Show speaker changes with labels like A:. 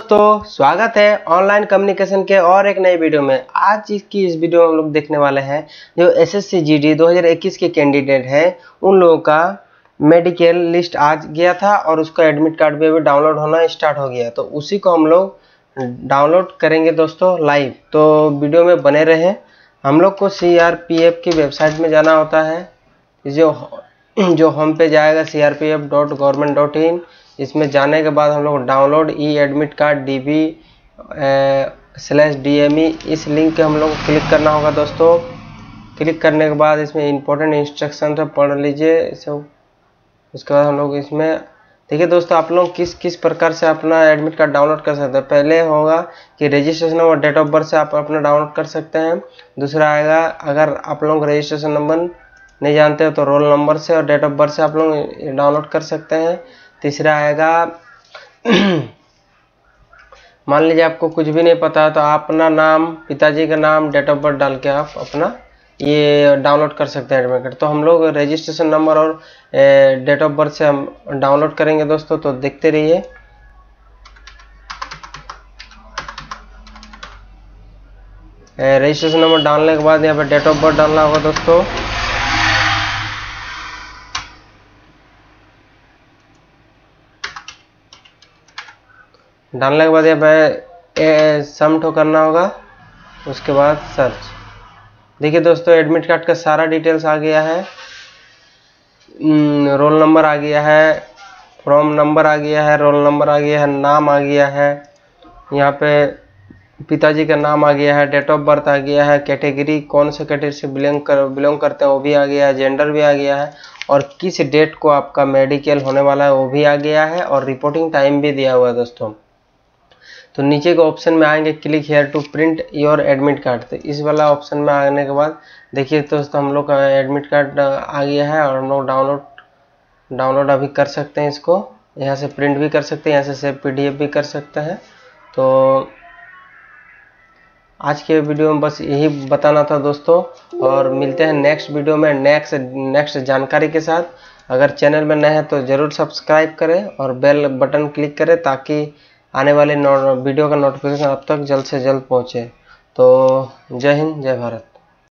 A: दोस्तों, स्वागत है ऑनलाइन कम्युनिकेशन के और एक नई वीडियो में। आज की इस वीडियो में हम लोग देखने वाले हैं जो एसएससी जीडी 2021 के कैंडिडेट हैं उन लोगों का मेडिकल लिस्ट आज गया था और उसका एडमिट कार्ड भी अभी डाउनलोड होना स्टार्ट हो गया है। तो उसी को हम लोग डाउनलोड करेंगे दोस्तों लाइव। तो वीडियो में बने रहें। हम लोग को CRPF की वेबसाइट में जाना होता है। जो होम पे जाएगा crpf.government.in। इसमें जाने के बाद हम लोग डाउनलोड ई एडमिट कार्ड DB/DME इस लिंक के हम लोग क्लिक करना होगा दोस्तों। क्लिक करने के बाद इसमें इंपॉर्टेंट इंस्ट्रक्शन है, पढ़ लीजिए इसे। उसके बाद हम लोग इसमें देखिए दोस्तों, आप लोग किस प्रकार से अपना एडमिट कार्ड डाउनलोड कर सकते हैं। पहले होगा कि registration number, date of birth से आप अपना डाउनलोड कर सकते हैं। दूसरा आएगा, अगर आप लोग रजिस्ट्रेशन नंबर नहीं जानते हो तो रोल नंबर से और डेट ऑफ बर्थ से आप लोग डाउनलोड कर सकते हैं। तीसरा आएगा मान लीजिए आपको कुछ भी नहीं पता है तो आप अपना नाम, पिताजी का नाम, डेट ऑफ बर्थ डाल के आप अपना ये डाउनलोड कर सकते हैं एडमिट कार्ड। तो हम लोग रजिस्ट्रेशन नंबर और डेट ऑफ बर्थ से हम डाउनलोड करेंगे दोस्तों। तो देखते रहिए। रजिस्ट्रेशन नंबर डालने के बाद यहाँ पे डेट ऑफ बर्थ डालना होगा दोस्तों। डालने के बाद यहाँ पे सम ठो करना होगा। उसके बाद सर्च। देखिए दोस्तों, एडमिट कार्ड का सारा डिटेल्स आ गया है। रोल नंबर आ गया है, फॉर्म नंबर आ गया है, रोल नंबर आ गया है, नाम आ गया है, यहाँ पे पिताजी का नाम आ गया है, डेट ऑफ बर्थ आ गया है, कैटेगरी कौन से कैटेगरी से बिलोंग करते हैं वो भी आ गया है, जेंडर भी आ गया है और किस डेट को आपका मेडिकल होने वाला है वो भी आ गया है और रिपोर्टिंग टाइम भी दिया हुआ है दोस्तों। तो नीचे के ऑप्शन में आएंगे click here to print your admit card. तो इस वाला ऑप्शन में आने के बाद देखिए दोस्तों, हम लोग का एडमिट कार्ड आ गया है और हम लोग डाउनलोड अभी कर सकते हैं। इसको यहाँ से प्रिंट भी कर सकते हैं, यहाँ से सेव PDF भी कर सकते हैं। तो आज के वीडियो में बस यही बताना था दोस्तों, और मिलते हैं नेक्स्ट वीडियो में नेक्स्ट जानकारी के साथ। अगर चैनल में नए हैं तो ज़रूर सब्सक्राइब करें और बेल बटन क्लिक करें ताकि आने वाले वीडियो का नोटिफिकेशन आप तक जल्द से जल्द पहुँचे। तो जय हिंद, जय भारत।